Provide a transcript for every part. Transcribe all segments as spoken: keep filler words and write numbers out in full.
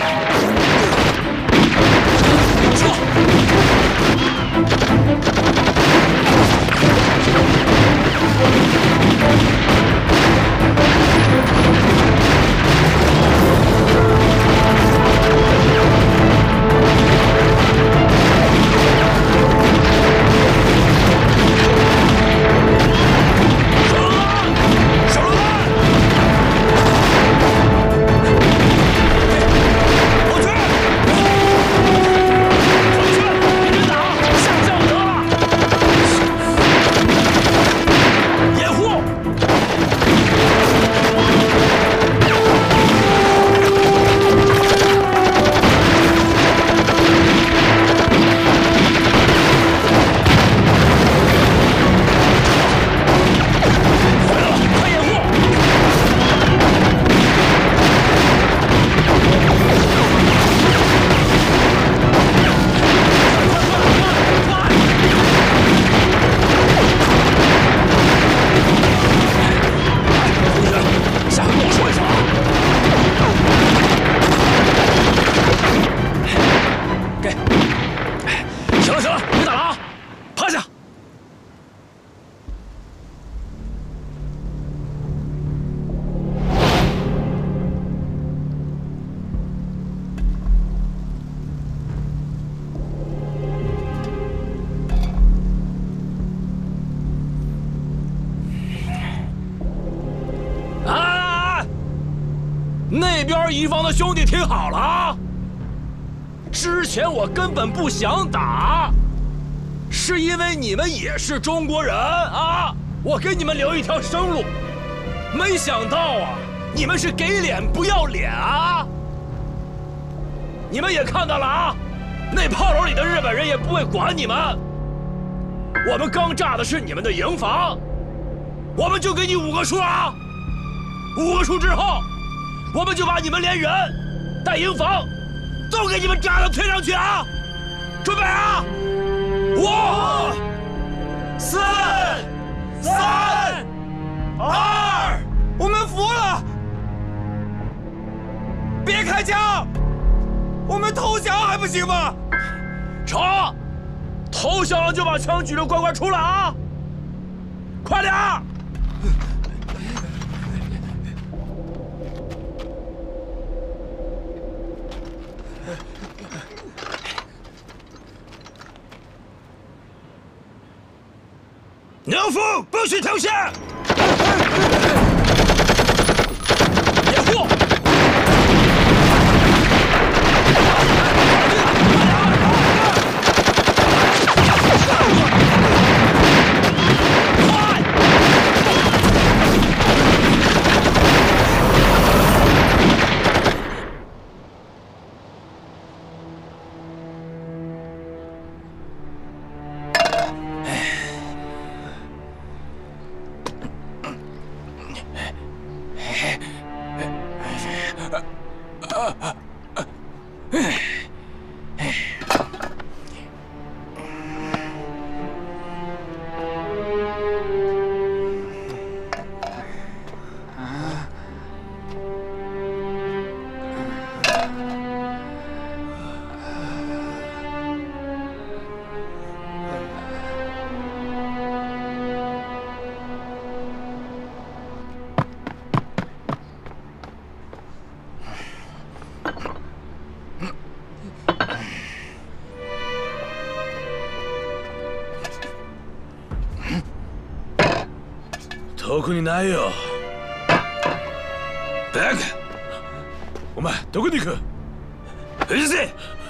那边一方的兄弟听好了啊！之前我根本不想打，是因为你们也是中国人啊，我给你们留一条生路。没想到啊，你们是给脸不要脸啊！你们也看到了啊，那炮楼里的日本人也不会管你们。我们刚炸的是你们的营房，我们就给你五个数啊！五个数之后，我们就把你们连人带营房都给你们炸到天上去啊！准备啊！五、四、三、二， 我们服了！别开枪！我们投降还不行吗？ 成，投降了就把枪举着，乖乖出来啊！快点儿！牛夫，不许投降！掩护！特にないよ。バカ！お前どこに行く？うるせえ！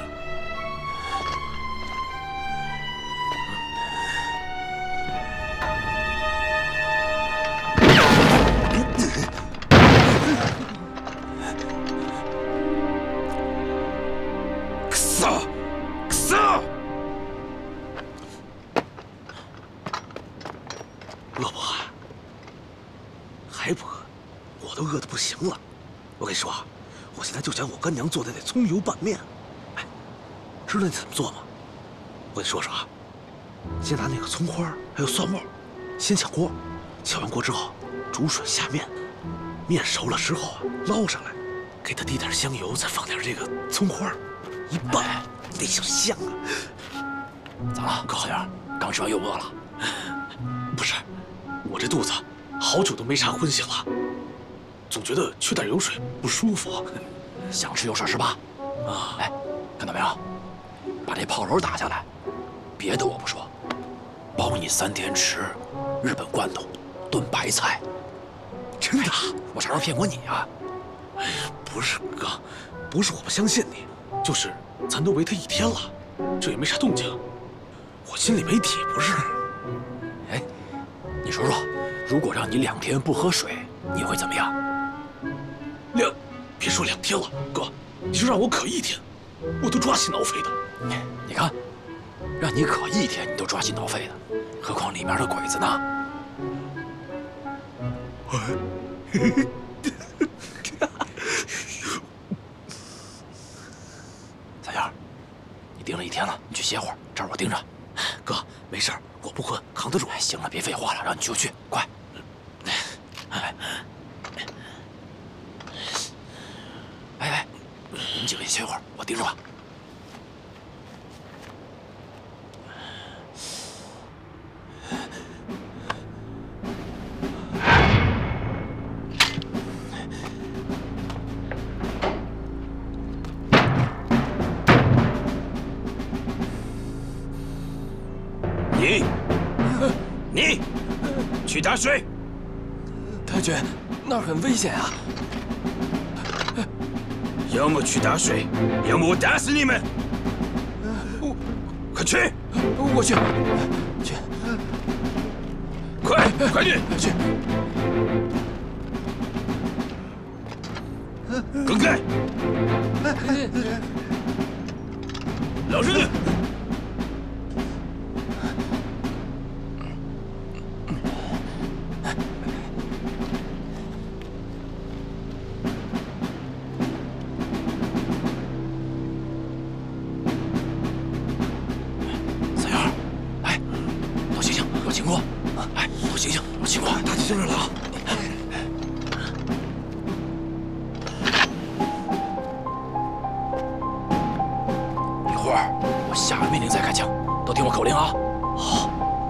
くそ！くそ！ 饿不饿？还不饿？我都饿得不行了。我跟你说啊，我现在就想我干娘做的那葱油拌面。哎，知道你怎么做吗？我跟你说说啊，先拿那个葱花还有蒜末，先炝锅，炝完锅之后煮水下面，面熟了之后啊捞上来， 给它滴点香油，再放点这个葱花，一拌，得想香啊！ 咋了，高小样？刚吃完又饿了？ 不是，我这肚子好久都没啥荤腥了，总觉得缺点油水不舒服。 想吃有事是吧？啊，哎，看到没有？把这炮楼打下来，别的我不说，包你三天吃日本罐头炖白菜。 真的？ 我啥时候骗过你啊？ 哎呀，不是哥，不是我不相信你，就是咱都围他一天了，这也没啥动静，我心里没底，不是？ 哎，你说说，如果让你两天不喝水，你会怎么样？ 两，别说两天了，哥，你就让我渴一天，我都抓心挠肺的。 你看，让你渴一天，你都抓心挠肺的，何况里面的鬼子呢？小样，你盯了一天了，你去歇会儿，这儿我盯着。 哥，没事儿，我不困，扛得住。 哎，行了，别废话了，让你就去，快。哎，哎哎，你们几个也歇会儿，我盯着吧。 你，你，去打水。 太君，那儿很危险啊！ 要么去打水，要么我打死你们！ 我， 快去！ 我去，去， 快，快点！ 去！ 滚开！老实点！ 听着了啊！ 一会儿我下了命令再开枪，都听我口令啊！好。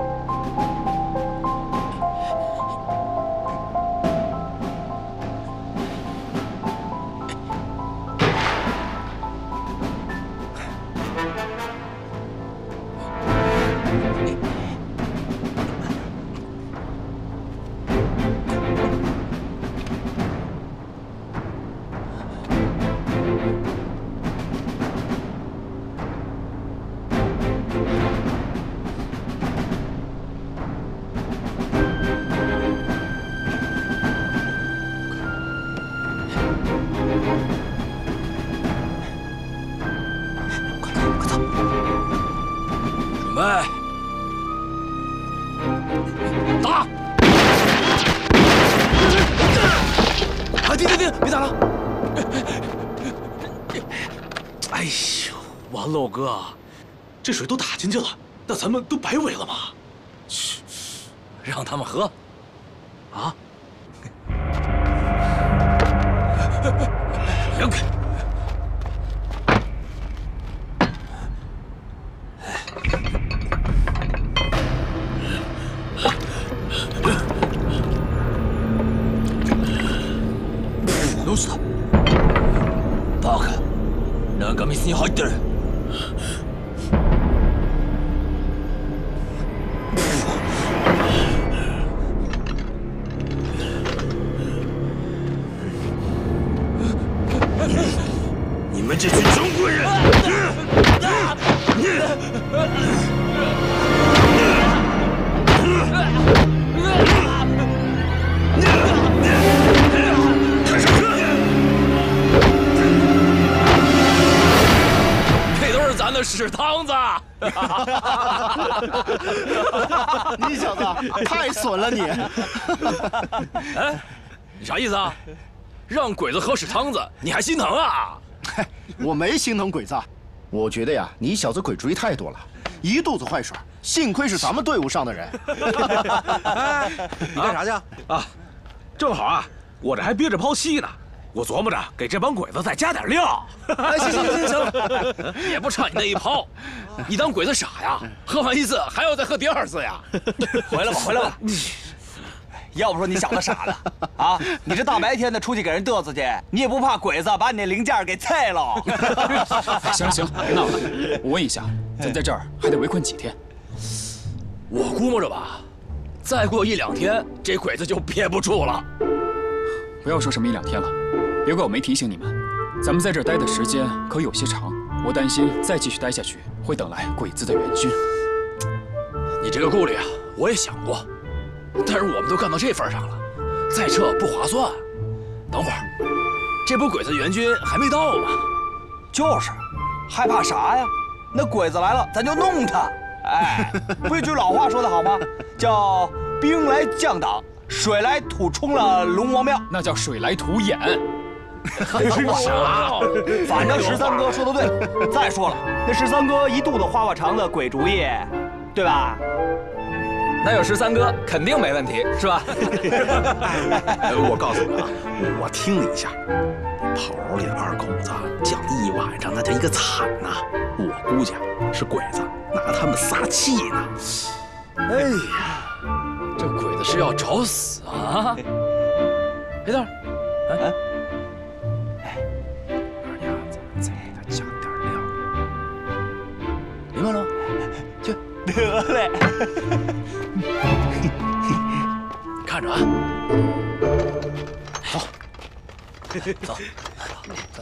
老哥，这水都打进去了，那咱们都白围了吗？ 嘘，让他们喝。啊！ 让开！ どうした？バカ！なんか水に入ってる。 你们这群中国人！看上车！ 这都是咱的屎汤子！ 你小子太损了你！ 哎，你啥意思啊？让鬼子喝屎汤子，你还心疼啊？ 我没心疼鬼子，我觉得呀，你小子鬼主意太多了，一肚子坏水。幸亏是咱们队伍上的人。 哎，你干啥去啊？正好啊，我这还憋着泡气呢， 我琢磨着给这帮鬼子再加点料。 哎，行行行行了，也不差你那一泡。你当鬼子傻呀？喝完一次还要再喝第二次呀？ 回来吧，回来吧。要不说你小子傻呢，啊！你这大白天的出去给人嘚瑟去，你也不怕鬼子把你那零件给碎了？ 行了行了，别闹了。我问一下，咱在这儿还得围困几天？ 我估摸着吧，再过一两天，这鬼子就憋不住了。 不要说什么一两天了，别怪我没提醒你们。咱们在这儿待的时间可有些长，我担心再继续待下去，会等来鬼子的援军。 你这个顾虑啊，我也想过。但是我们都干到这份上了，再撤不划算。等会儿，这不鬼子援军还没到吗？ 就是，害怕啥呀？那鬼子来了，咱就弄他。哎，不有句老话说得好吗？叫兵来将挡，水来土冲了龙王庙。 那叫水来土掩。 啥？ 反正十三哥说的对。再说了，那十三哥一肚子花花肠的鬼主意，对吧？ 那有十三哥肯定没问题，是吧？ 我告诉你啊，我听了一下，炮楼里的二狗子叫了一晚上，那叫一个惨呐！我估计是鬼子拿他们撒气呢。 哎呀，这鬼子是要找死啊！别动！哎，二娘子，再给他加点料。明白了？去。 得嘞。 看着啊！好，走，走，走。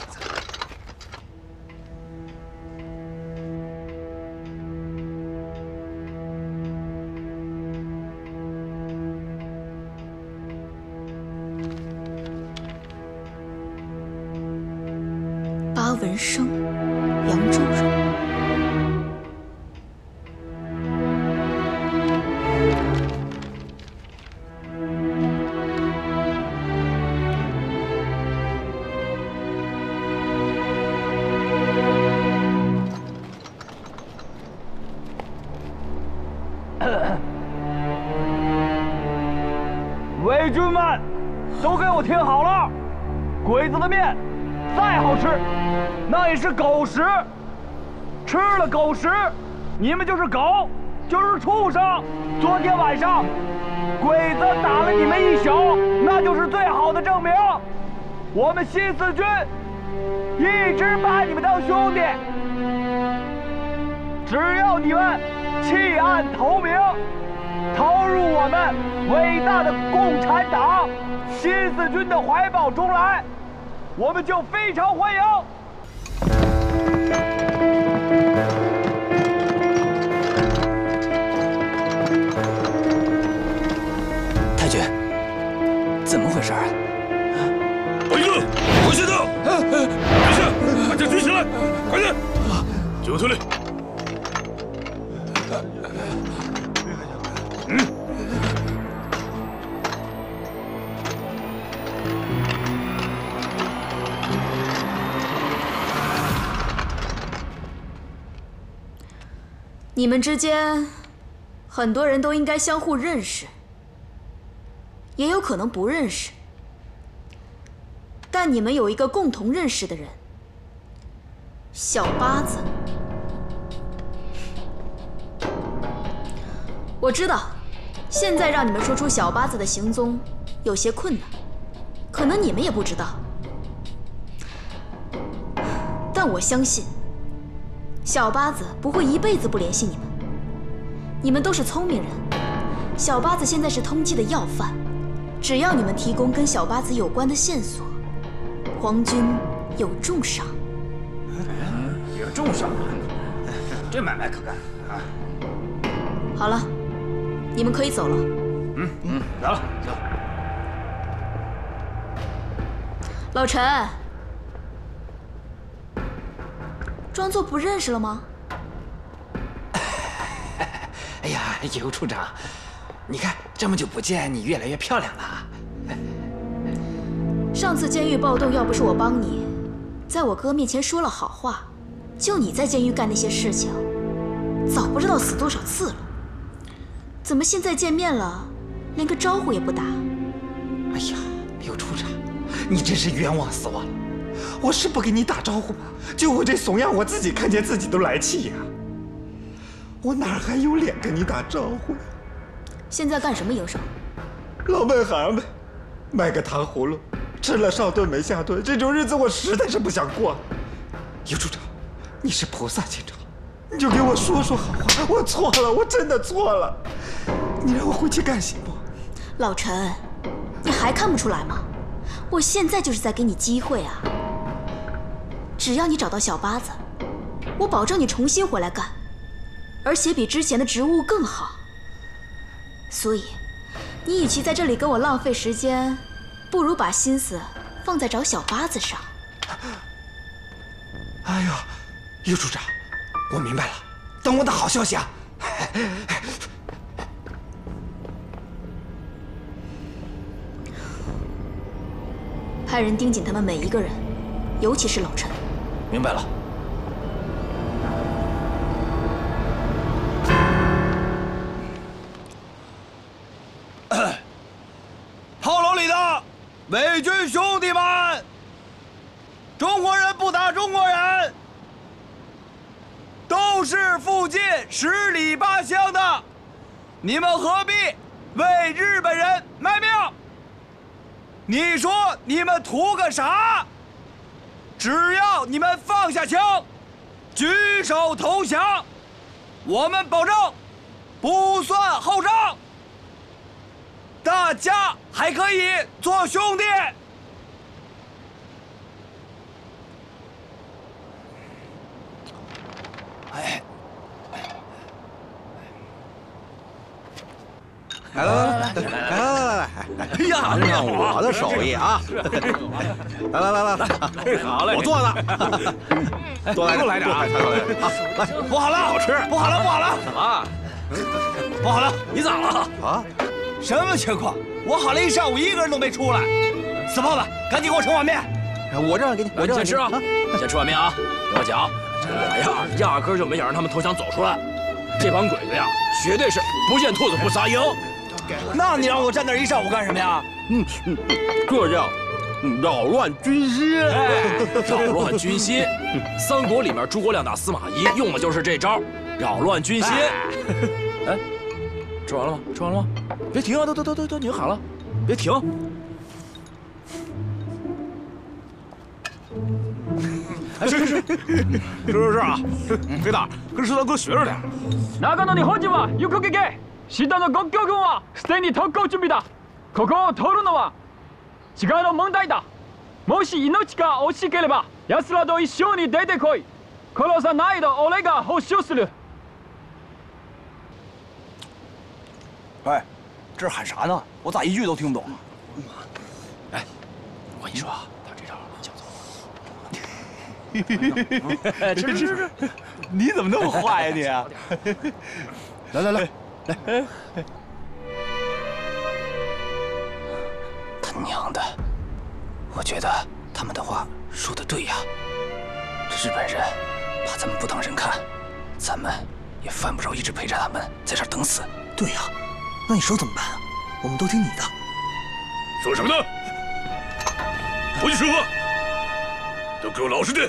八文生，扬州人。 伪军们，都给我听好了！鬼子的面再好吃，那也是狗食。吃了狗食，你们就是狗，就是畜生。昨天晚上，鬼子打了你们一宿，那就是最好的证明。我们新四军一直把你们当兄弟，只要你们弃暗投明，投入我们伟大的共产党新四军的怀抱中来，我们就非常欢迎。 太君，怎么回事啊？ 王一顿，王先生，没事，把这举起来，快点，救护车里。嗯。 你们之间，很多人都应该相互认识，也有可能不认识。但你们有一个共同认识的人，小八子。我知道，现在让你们说出小八子的行踪有些困难，可能你们也不知道。但我相信，小八子不会一辈子不联系你们。你们都是聪明人，小八子现在是通缉的要犯，只要你们提供跟小八子有关的线索，皇军有重赏。 有重赏啊！这买卖可干啊！ 好了，你们可以走了。 嗯嗯，走了走。 老陈，装作不认识了吗？ 哎呀，尤处长，你看这么久不见，你越来越漂亮了。 上次监狱暴动，要不是我帮你，在我哥面前说了好话，就你在监狱干那些事情，早不知道死多少次了。怎么现在见面了，连个招呼也不打？ 哎呀，尤处长， 你真是冤枉死我了！我是不给你打招呼吗？就我这怂样，我自己看见自己都来气呀！我哪还有脸跟你打招呼呀？ 现在干什么营生？ 老本行呗，卖个糖葫芦，吃了上顿没下顿，这种日子我实在是不想过了。尤处长，你是菩萨心肠，你就给我说说好话。我错了，我真的错了，你让我回去干行不？ 老陈，你还看不出来吗？我现在就是在给你机会啊！只要你找到小八子，我保证你重新回来干，而且比之前的职务更好。所以，你与其在这里跟我浪费时间，不如把心思放在找小八子上。 哎呦，尤处长，我明白了，等我的好消息啊！ 派人盯紧他们每一个人，尤其是老陈。 明白了。炮楼里的伪军兄弟们，中国人不打中国人，都是附近十里八乡的，你们何必为日本人卖命？你说你们图个啥？只要你们放下枪，举手投降，我们保证不算后账，大家还可以做兄弟。哎， 来来来来来来来来！哎呀，看我的手艺啊！来来来来来， 好嘞， 我做的，多来点， 来点啊！ 多来点啊！来， 不好了，好吃！不好了，不好了！怎么？不好了！你咋了？啊？什么情况？我喊了一上午，一个人都没出来。死胖子，赶紧给我盛碗面！ 我这样给你，我这样先吃啊！先吃碗面啊！听我讲，我呀，压根就没想让他们投降走出来。这帮鬼子呀，绝对是不见兔子不撒鹰。那你让我站那儿一上午干什么呀？ 嗯嗯，这叫扰乱军心。 哎，扰乱军心。三国里面诸葛亮打司马懿用的就是这招，扰乱军心。哎，吃完了吗？吃完了吗？别停啊！都都都都都，你喊了，别停。哎，是是是，是是是啊！黑大，跟石头哥学着点。 長野に本陣は行くけけ。シダの国境軍はすでに特攻準備だ。ここを通るのは時間の問題だ。もし命が惜しければ奴らと一緒に出てこい。殺さないと俺が保証する。 哎，这喊啥呢？我咋一句都听不懂？哎，我跟你说啊，他这招叫做……吃吃吃！你怎么那么坏呀你？ 来来来来！ 他娘的！我觉得他们的话说的对呀。这日本人把咱们不当人看，咱们也犯不着一直陪着他们在这儿等死。 对呀，那你说怎么办啊？我们都听你的。 说什么呢？回去说话，都给我老实点。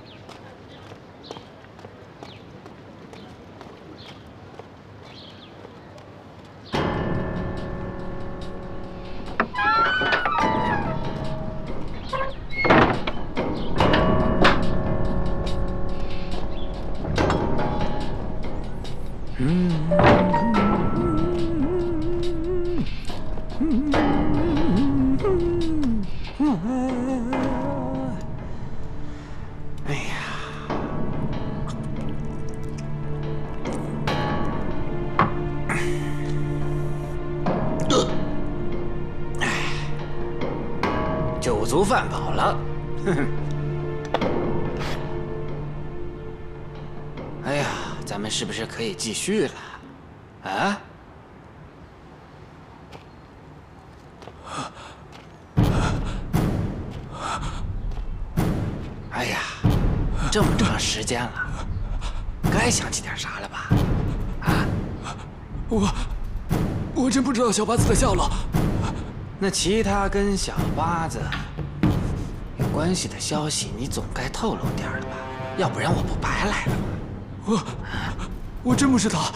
酒足饭饱了，哼哼。哎呀，咱们是不是可以继续了？啊？哎呀，这么长时间了，该想起点啥了吧？啊？ 我，我真不知道小八子的下落。 那其他跟小八子关系的消息，你总该透露点了吧？要不然我不白来了吗？ 我我真不知道。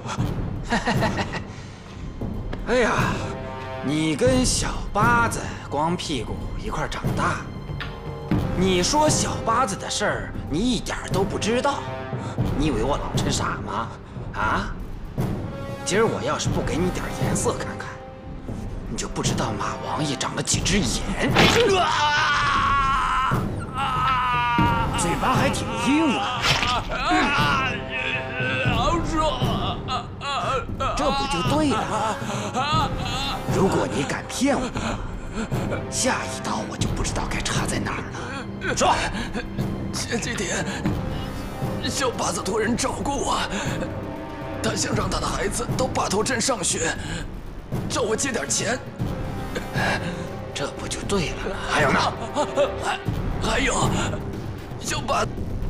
哎呀，你跟小八子光屁股一块长大，你说小八子的事儿，你一点都不知道？你以为我老陈傻吗？啊？今儿我要是不给你点颜色看看，你就不知道马王爷长了几只眼。嘴巴还挺硬啊！ 好爽！ 这不就对了？如果你敢骗我，下一刀我就不知道该插在哪儿了。说， 前几天小八子托人找过我，他想让他的孩子到坝头镇上学，找我借点钱。 这不就对了？ 还有呢？还还有，小八。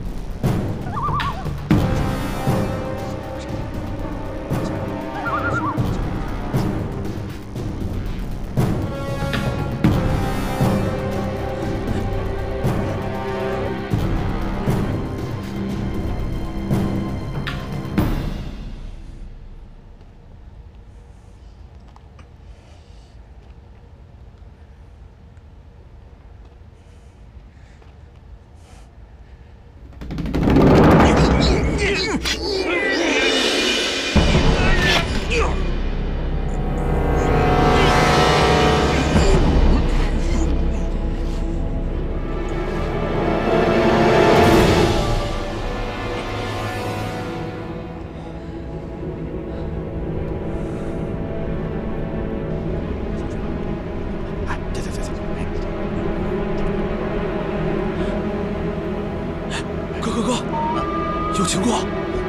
有情况！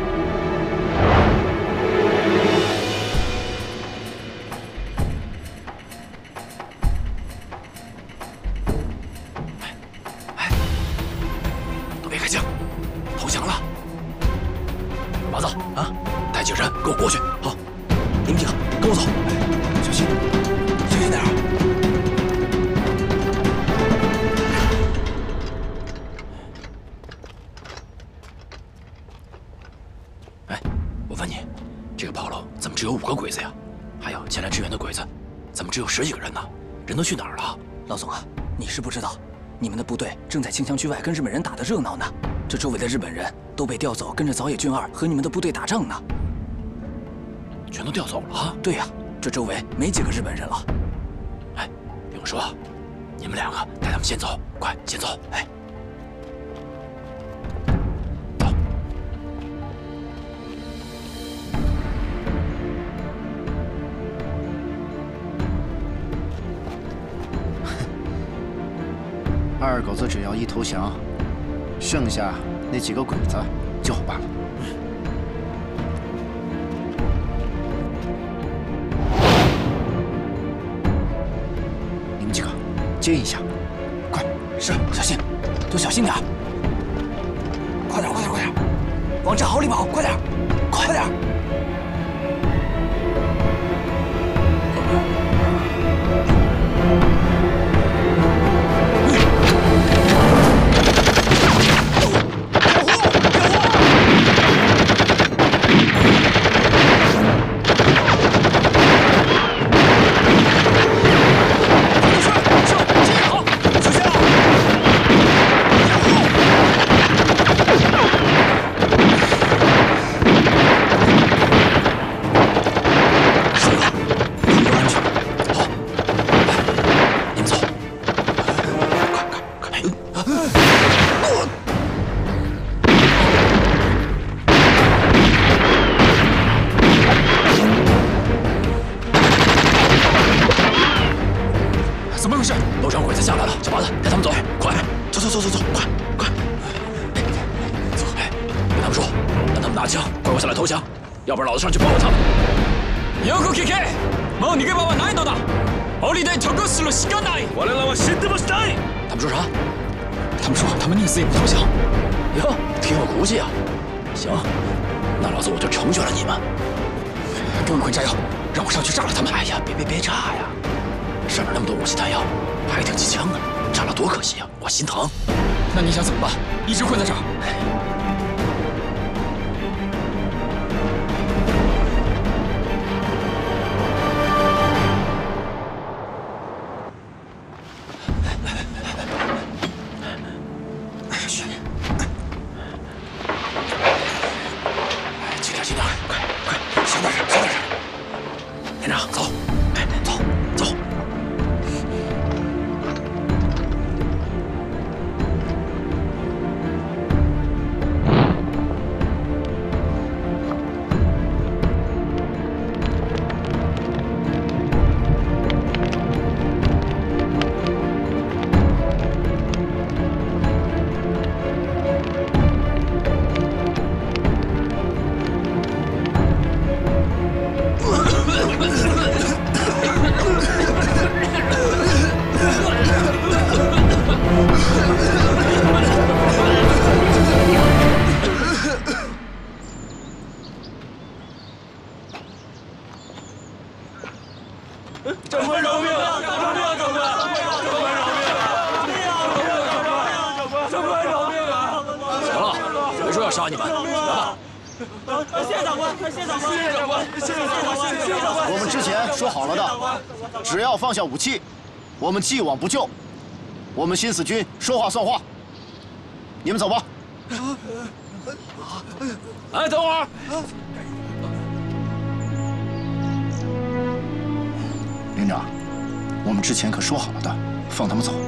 哎，都别开枪，投降了！麻子啊，带几个人跟我过去。好，你们几个跟我走，小心，小心点啊！ 只有五个鬼子呀，还有前来支援的鬼子，怎么只有十几个人呢？人都去哪儿了？ 老总啊，你是不知道，你们的部队正在清乡区外跟日本人打得热闹呢。这周围的日本人都被调走，跟着早野俊二和你们的部队打仗呢。 全都调走了？ 对呀，这周围没几个日本人了。 哎，听我说，你们两个带他们先走，快先走！哎。 二狗子只要一投降，剩下那几个鬼子就好办了。你们几个接一下，快！ 是，小心，都小心点。快点，快点，快点，往战壕里跑！快点，快点！ 要不然老子上去包围他们。よく聞け。もう逃げ場はないのだ。降りて突撃するしかない。我らは死んでもしたい。他们说啥？他们说他们宁死也不投降。哟，挺有骨气啊。行，那老子我就成全了你们。给我们快炸药，让我上去炸了他们。哎呀，别别别炸呀！上面那么多武器弹药，还挺机枪啊。 炸了多可惜啊！我心疼。 那你想怎么办？一直困在这儿？ 轻点，轻点，快快，小点声，小点声。连长，走，哎，走走。 长官饶命！饶命！长官！长官饶命！长官饶命啊！ 行了，没说要杀你们，来吧。 谢谢长官，谢谢长官，谢谢长官，谢谢长官，谢谢长官。 我们之前说好了的，只要放下武器，我们既往不咎。我们新四军说话算话。你们走吧。 哎，等会儿。 连长，我们之前可说好了的，放他们走。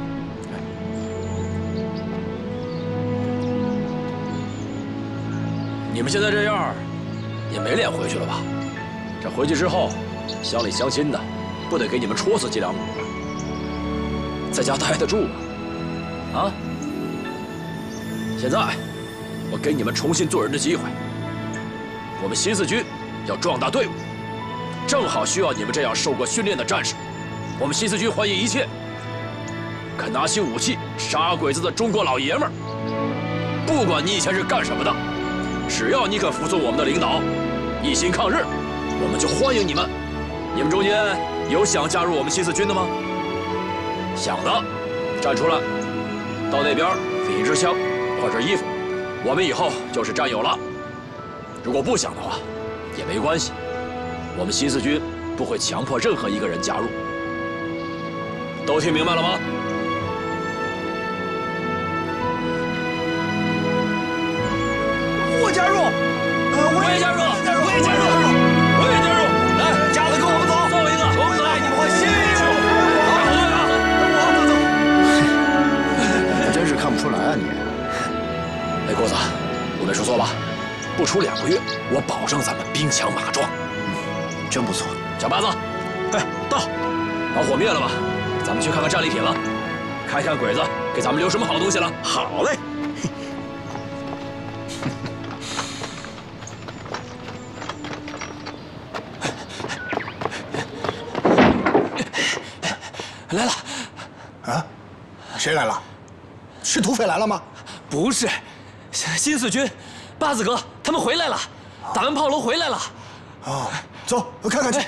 你们现在这样，也没脸回去了吧？这回去之后，乡里乡亲的，不得给你们戳死几两母？在家待得住吗？啊？现在，我给你们重新做人的机会。我们新四军要壮大队伍，正好需要你们这样受过训练的战士。我们新四军欢迎一切肯拿起武器杀鬼子的中国老爷们儿。不管你以前是干什么的。只要你肯服从我们的领导，一心抗日，我们就欢迎你们。你们中间有想加入我们新四军的吗？想的，站出来，到那边领一支枪，换身衣服，我们以后就是战友了。如果不想的话，也没关系，我们新四军不会强迫任何一个人加入。都听明白了吗？ 我加入，呃， 我也加入， 我也加入， 我也加入，来， 家子跟我们走， 送我一个， 从此爱你们会心里有我真是看不出来啊你。 哎，郭子，我没说错吧？不出两个月，我保证咱们兵强马壮。 嗯，真不错。 小八子，哎，到，把火灭了吧，咱们去看看战利品了，看看鬼子给咱们留什么好东西了。 好嘞。 来了， 啊，谁来了？是土匪来了吗？ 不是，新四军，八子哥他们回来了，打完炮楼回来了。 哦，走，我看看去。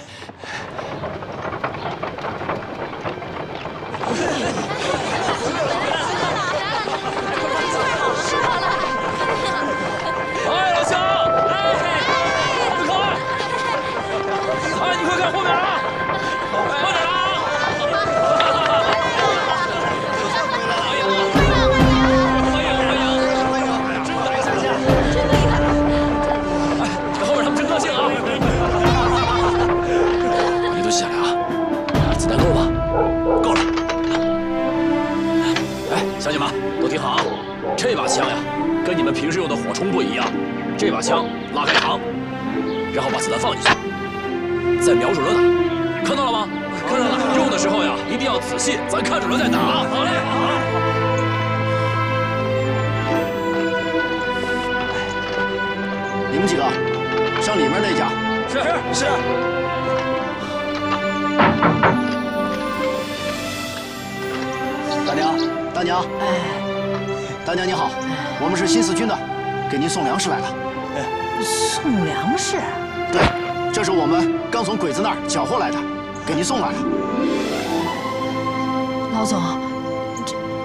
哎，老乡，哎，快看，哎，你快看后面啊，快点啊！下来啊！子弹够吗？够了。哎，乡亲们都听好啊！这把枪呀，跟你们平时用的火冲不一样。这把枪拉开膛，然后把子弹放进去，再瞄准了打。看到了吗？看到了。用的时候呀，一定要仔细，咱看准了再打。好嘞，好。 你们几个上里面那家。 是是。 大娘，大娘，哎，大娘你好，我们是新四军的，给您送粮食来了。 送粮食？ 对，这是我们刚从鬼子那儿缴获来的，给您送来了。 老总，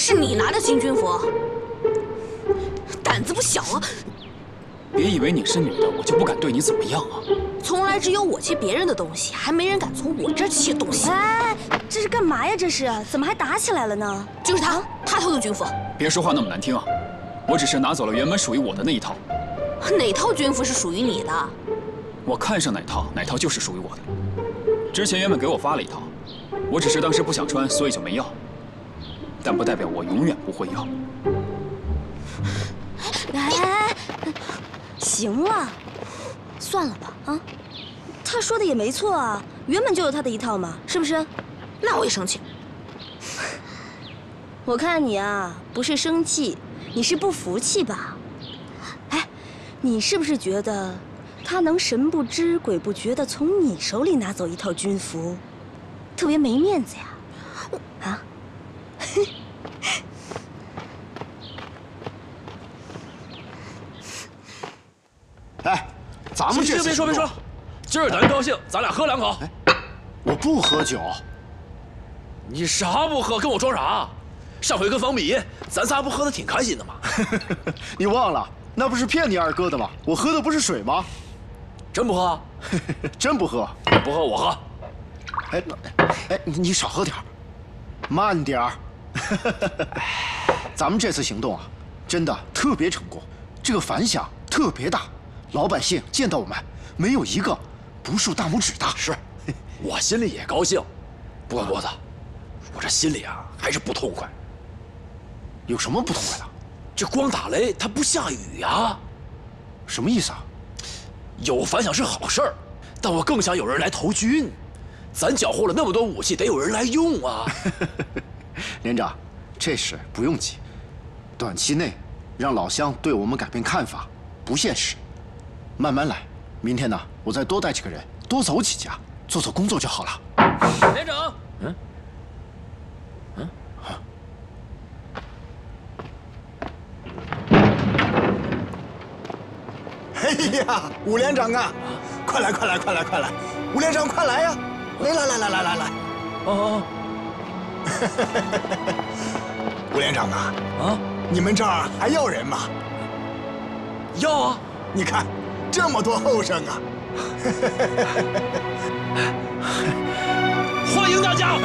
是你拿的新军服，胆子不小啊！ 别以为你是女的，我就不敢对你怎么样啊！ 从来只有我窃别人的东西，还没人敢从我这儿窃东西。 哎，这是干嘛呀？这是怎么还打起来了呢？ 就是他，他偷的军服。 别说话那么难听啊！我只是拿走了原本属于我的那一套。 哪套军服是属于你的？ 我看上哪套，哪套就是属于我的。之前原本给我发了一套，我只是当时不想穿，所以就没要。但不代表我永远不会要。 哎，行了，算了吧啊！他说的也没错啊，原本就有他的一套嘛，是不是？ 那我也生气。 我看你啊，不是生气，你是不服气吧？哎，你是不是觉得他能神不知鬼不觉地从你手里拿走一套军服，特别没面子呀？啊？ 哎，咱们这别说别说，今儿咱高兴，咱俩喝两口。 我不喝酒。 你啥不喝？跟我装啥？上回跟方比，咱仨不喝的挺开心的嘛。 你忘了，那不是骗你二哥的吗？我喝的不是水吗？ 真不喝？ 真不喝。 不喝我喝。 哎，哎，你少喝点儿，慢点儿。咱们这次行动啊，真的特别成功，这个反响特别大，老百姓见到我们没有一个不竖大拇指的。 是，我心里也高兴，不过脖子，我这心里啊还是不痛快。 有什么不痛快的？ 这光打雷，它不下雨呀。 什么意思啊？ 有反响是好事儿，但我更想有人来投军。咱缴获了那么多武器，得有人来用啊。 连长，这事不用急，短期内让老乡对我们改变看法不现实，慢慢来。明天呢，我再多带几个人，多走几家，做做工作就好了。 连长，嗯，嗯， 哎呀，武连长啊，快来快来快来快来！武连长快来呀！来来来来来来来！ 哦。 吴连长啊， 啊， 你们这儿还要人吗？ 要啊！ 你看，这么多后生啊！ 欢迎大家！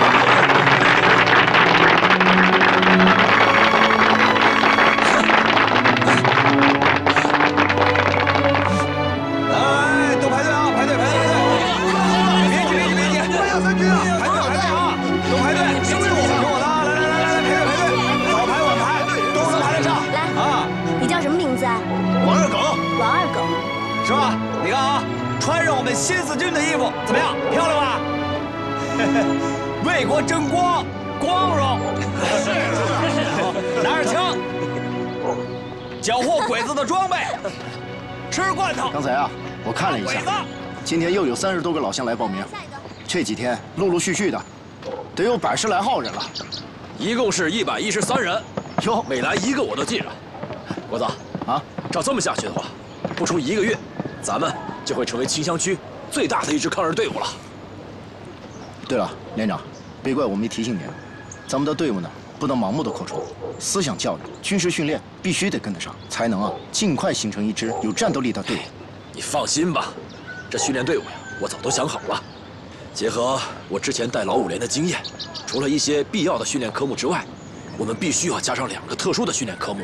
来，都排队啊！排队排队排队！别急别急别急！我要三军啊！排队排队啊！都排队，听我的，听我的！来来来来来，排队排队，早排晚排都能排得上。 来啊！ 你叫什么名字啊？ 王二狗。 王二狗， 是吧？你看啊，穿上我们新四军的衣服，怎么样？漂亮吧？为国争光，光荣。是是。拿着枪，缴获鬼子的装备，吃罐头。 刚才啊，我看了一下，今天又有三十多个老乡来报名，这几天陆陆续续的，得有百十来号人了。 一共是一百一十三人， 哟， 每来一个我都记着。国子啊， 照这么下去的话，不出一个月，咱们就会成为清乡区最大的一支抗日队伍了。 对了，连长，别怪我没提醒您，咱们的队伍呢不能盲目的扩充，思想教育、军事训练必须得跟得上，才能啊尽快形成一支有战斗力的队伍。 你放心吧，这训练队伍呀，我早都想好了。结合我之前带老五连的经验，除了一些必要的训练科目之外，我们必须要加上两个特殊的训练科目。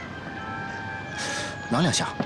哪两项？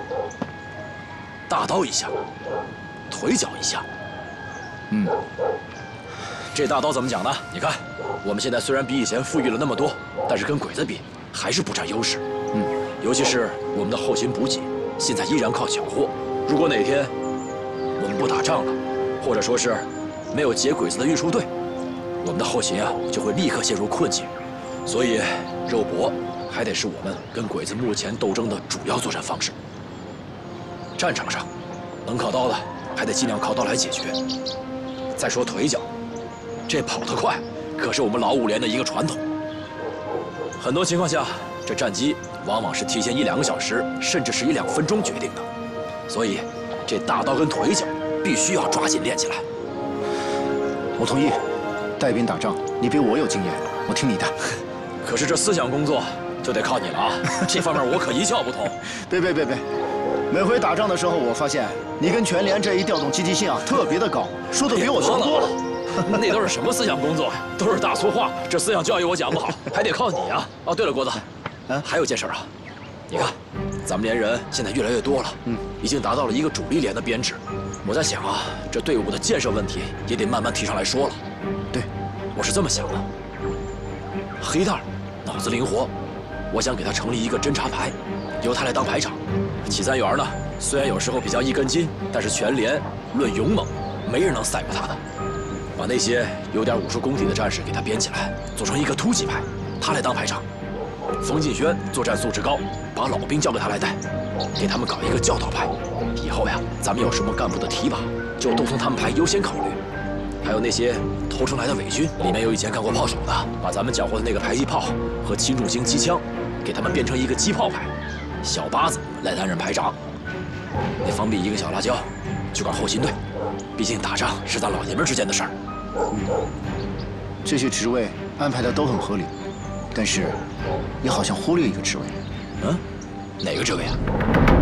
大刀一项，腿脚一项。 嗯， 这大刀怎么讲呢？你看，我们现在虽然比以前富裕了那么多，但是跟鬼子比还是不占优势。 嗯， 尤其是我们的后勤补给，现在依然靠缴获。如果哪天我们不打仗了，或者说是没有劫鬼子的运输队，我们的后勤啊就会立刻陷入困境。所以，肉搏还得是我们跟鬼子目前斗争的主要作战方式。战场上，能靠刀的还得尽量靠刀来解决。再说腿脚，这跑得快可是我们老五连的一个传统。很多情况下，这战机往往是提前一两个小时，甚至是一两分钟决定的。所以，这大刀跟腿脚必须要抓紧练起来。 我同意，带兵打仗，你比我有经验，我听你的。 可是这思想工作就得靠你了啊！这方面我可一窍不通。 别别别别！每回打仗的时候，我发现你跟全连这一调动积极性啊，特别的高，说的比我强多了。 那都是什么思想工作呀？都是大粗话。这思想教育我讲不好，还得靠你呀！哦，对了，郭子，嗯，还有件事啊，你看，咱们连人现在越来越多了，嗯，已经达到了一个主力连的编制。我在想啊，这队伍的建设问题也得慢慢提上来说了。 对， 我是这么想的。黑蛋儿脑子灵活，我想给他成立一个侦察排，由他来当排长。齐三元呢，虽然有时候比较一根筋，但是全连论勇猛，没人能赛过他的。把那些有点武术功底的战士给他编起来，组成一个突击排，他来当排长。冯劲轩作战素质高，把老兵交给他来带，给他们搞一个教导派。以后呀，咱们有什么干部的提拔，就都从他们排优先考虑。还有那些投诚来的伪军，里面有以前干过炮手的，把咱们缴获的那个迫击炮和轻重型机枪，给他们变成一个机炮排，小八子来担任排长。那方面一个小辣椒，就搞后勤队，毕竟打仗是咱老爷们之间的事儿。 嗯，这些职位安排的都很合理，但是你好像忽略一个职位。 嗯，哪个职位啊？